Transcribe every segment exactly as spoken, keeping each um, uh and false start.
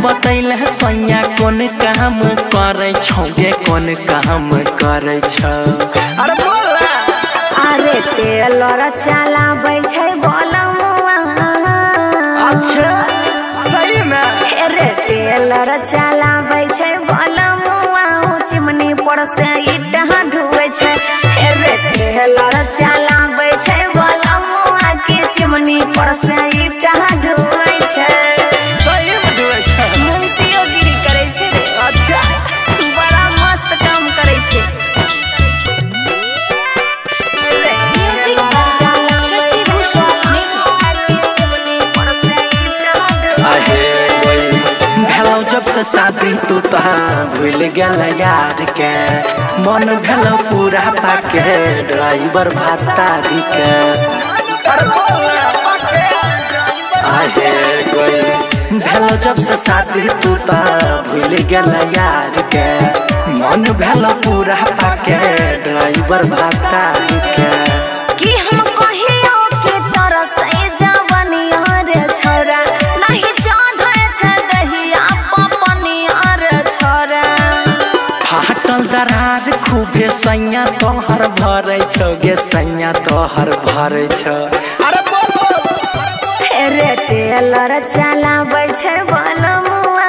बतैल सैया कोन काम करे छौगे कोन काम करे छ। अरे बोल अरे टेलर चलाबै छै बोलमुआ। अच्छा सही में अरे टेलर चलाबै छै बोलमुआ चिमनी पर से ईटा ढुबै छै। अरे टेलर चलाबै छै बोलमुआ के चिमनी पर से ईटा ढुबै छै। सही में ढुबै छै मुंशियो गिरी करे छै। अच्छा बड़ा मस्त काम करे छै। जब से शादी तू तहाँ भूल गया यार के मन भेलो पूरा पाके ड्राइवर भातारी के। आहे कोई भेलो जब से शादी तू तहाँ भूल गया यार के मन भेलो पूरा पाके ड्राइवर भातारी के। कि हम कहियो के तरस ए जवानिया रे छोरा नहीं जाने छ दहिया पपनिया रे छोरा। फाटल दरार खूबे सैया तोहर भरे छ गे सैया तोहर भरे छ। अरे रे टेलर चलाबै छै बोलमुआ।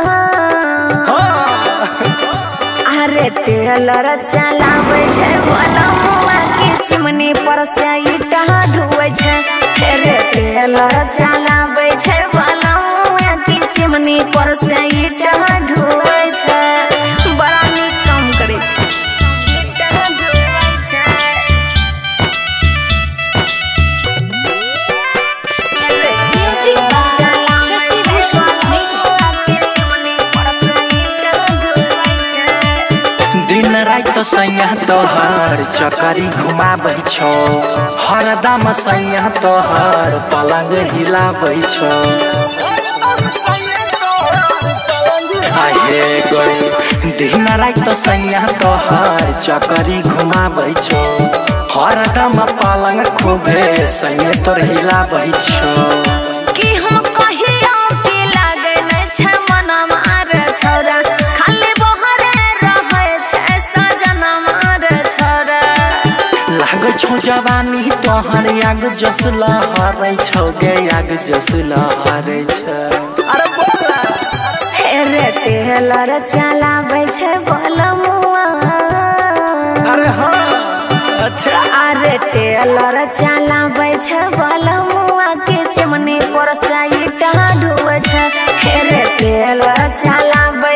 अरे टेलर चलाबै छै बोलमुआ के चिमनी पर से ईटा ढुबै छै। रे टेलर चलाबै छै बोलमुआ के चिमनी पर से ईटा ढुबै छै। बड़ा नीक काम करे छै। ईटा ढुबै छै। दिन रात तो सैया तोहर चकरी घुमाबै छौ हरदम सैया तोहर पलंग हिलाबै छौ। आहे गई दिन रात तो सैया तोहर चकरी घुमाबै छौ हरदम पलंग खूबे सैया तोर हिलाबै छौ। कि हम कहियो के लागे नै छै मनम रे छोरा खाली बहरे रहै छै सजनम रे छोरा। लागै छौ जवानी तोहर आग जस लहरै छौ गे आग जस लहरै छ। अरे बोल रे टेलर चलाबै छै बोलमुआ। अरे हाँ अच्छा अरे टेलर चलाबै छै बोलमुआ के चिमनी पर से ईटा ढुबै छै। रे टेलर चलाबै